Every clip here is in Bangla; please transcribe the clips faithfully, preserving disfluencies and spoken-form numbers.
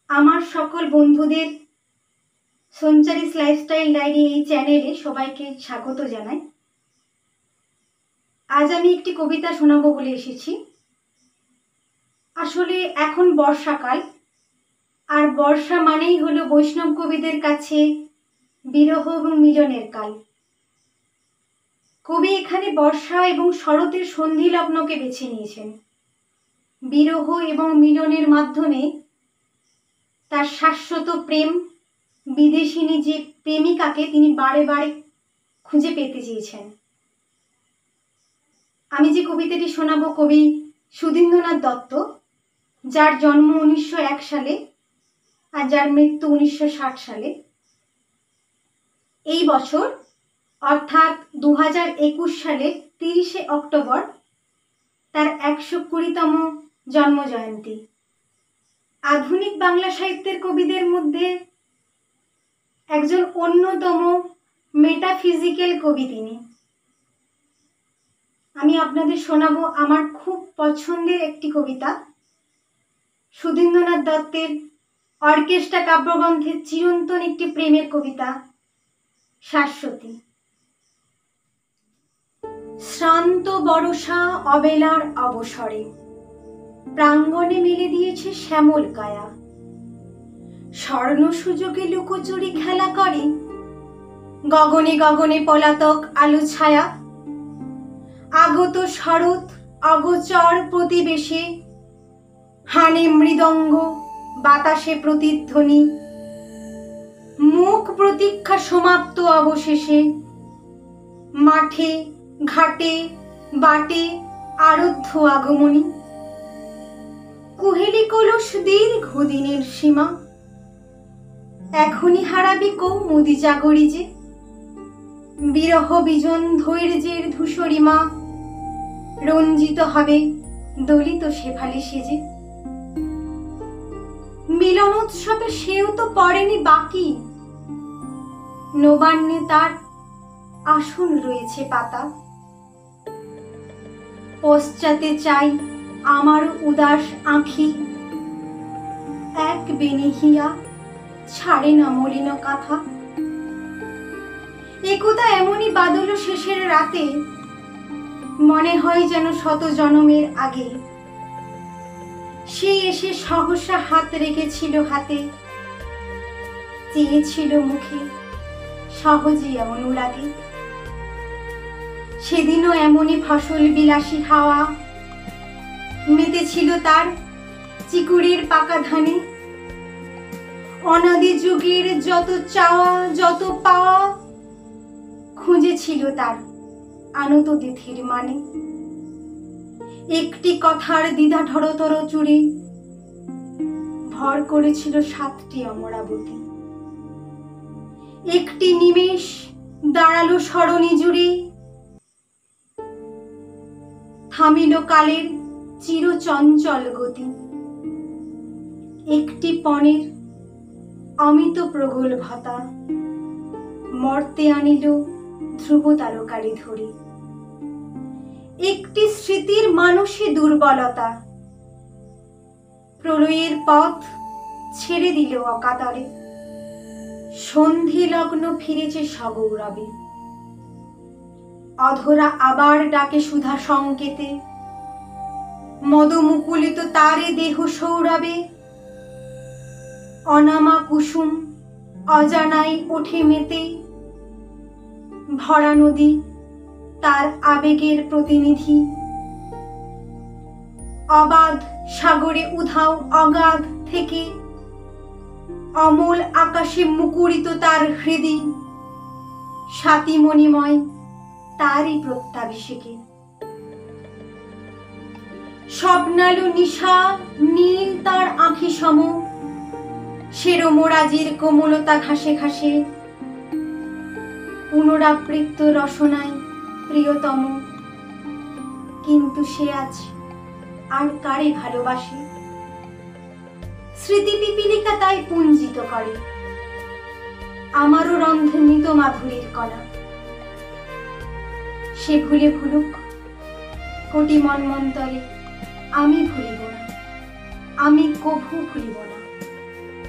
আমার সকল বন্ধুদের সঞ্চারিস লাইফস্টাইল ডায়েরি এই চ্যানেলে সবাইকে স্বাগত জানাই। আজ আমি একটি কবিতা শোনাবো বলে এসেছি। আসলে এখন বর্ষাকাল, আর বর্ষা মানেই হলো বৈষ্ণব কবিদের কাছে বিরহ এবং মিলনের কাল। কবি এখানে বর্ষা এবং শরতের সন্ধি লগ্নকে বেছে নিয়েছেন। বিরহ এবং মিলনের মাধ্যমে তার শাশ্বত প্রেম, বিদেশিনী যে প্রেমিকাকে তিনি বারে বারে খুঁজে পেতে চেয়েছেন। আমি যে কবিতাটি শোনাবো কবি সুধীন্দ্রনাথ দত্ত, যার জন্ম উনিশশো এক সালে আর যার মৃত্যু উনিশশো ষাট সালে। এই বছর অর্থাৎ দু হাজার একুশ সালের তিরিশে অক্টোবর তার একশো কুড়িতম জন্মজয়ন্তী। আধুনিক বাংলা সাহিত্যের কবিদের মধ্যে একজন অন্যতম মেটাফিজিক্যাল কবি তিনি। আমি আপনাদের শোনাবো আমার খুব পছন্দের একটি কবিতা, সুধীন্দ্রনাথ দত্তের অর্কেস্ট্রা কাব্যগ্রন্থের চিরন্তন একটি প্রেমের কবিতা শাশ্বতী। শ্রান্ত বর্ষা অবেলার অবসরে প্রাঙ্গণে মেলে দিয়েছে শ্যামল কায়া। স্বর্ণ সুযোগে লুকোচুরি খেলা করে গগনে গগনে পলাতক আলো ছায়া। আগত শরৎ অগোচর প্রতিবেশে হানে মৃদঙ্গ বাতাসে প্রতিধ্বনি। মুখ প্রতীক্ষা সমাপ্ত অবশেষে মাঠে ঘাটে বাটে আরধ্য আগমনী। কুহেলি কলস দীর্ঘ দিনের সীমা এখনই হারাবি কৌমুদি জাগরি যে। বিরহ বিজন ধৈর্যের ধূসরিমা রঞ্জিত হবে দলিত শেফালি সেজে। মিলনোৎসবে সেও তো পড়েনি বাকি, নবান্নে তার আসন রয়েছে পাতা। পশ্চাতে চাই আমার উদাস আঁখি, এক বেনিহিয়া ছাড়ে না মলিন কাঁথা। একদা এমনই বাদল শেষের রাতে মনে হয় যেন শত জনমের আগে সে এসে সহসা হাত রেখেছিল হাতে, চেয়েছিল মুখে সহজে অনুরাগে। সেদিনও এমনই ফসল বিলাসী হাওয়া মেতেছিল তার চিকুরের পাকা ধানে। অনাদি যুগের যত চাওয়া যত পাওয়া খুঁজেছিল তার আনত তিথির মানে। একটি কথার দ্বিধা ঢরতর চুড়ে ভর করেছিল সাতটি অমরাবতী। একটি নিমেষ দাঁড়ালো সরণি জুড়ে, থামিল কালের চিরচঞ্চল গতি। একটি পণের অমিত প্রগল্ভতা মর্তে আনিল ধ্রুব তারকারি ধরে। একটি স্মৃতির মানসী দুর্বলতা প্রলয়ের পথ ছেড়ে দিল অকাতরে। সন্ধি লগ্ন ফিরেছে সগৌরবে, অধরা আবার ডাকে সুধা সংকেতে। মদমুকুলিত তারে দেহ সৌরভে, অনামা কুসুম অজানাই ওঠে মেতে। ভরা নদী তার আবেগের প্রতিনিধি, অবাধ সাগরে উধাও অগাধ থেকে অমল আকাশে মুকুরিত তার হৃদি। স্বাতি মণিময় তারই প্রত্যাভিষেকে, স্বপ্নালু নিশা নীল তার আঁখি সম। শেরোমোরাজির কোমলতা ঘাসে ঘাসে পুনরাবৃত্ত রসনায় প্রিয়তম। কিন্তু সে আজ আর কারে ভালোবাসে, স্মৃতি পিপিলিকা তাই পুঞ্জিত করে আমারও রন্ধে মৃত মাধুরীর কণা। সে ভুলে ভুলুক কোটি মন্মন্তরে, আমি ভুলিব না, আমি কভু ভুলিব না।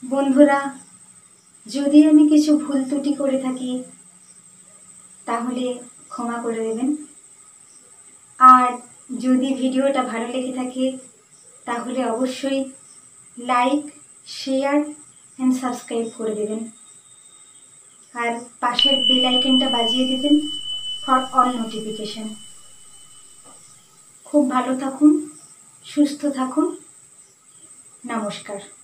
বন্ধুরা, যদি আমি কিছু ভুল ত্রুটি করে থাকি তাহলে ক্ষমা করে দেবেন। আর যদি ভিডিওটা ভালো লেগে থাকে তাহলে অবশ্যই লাইক, শেয়ার অ্যান্ড সাবস্ক্রাইব করে দেবেন। আর পাশের বেল আইকনটা বাজিয়ে দেবেন ফর অল নোটিফিকেশন। খুব ভালো থাকুন, সুস্থ থাকুন। নমস্কার।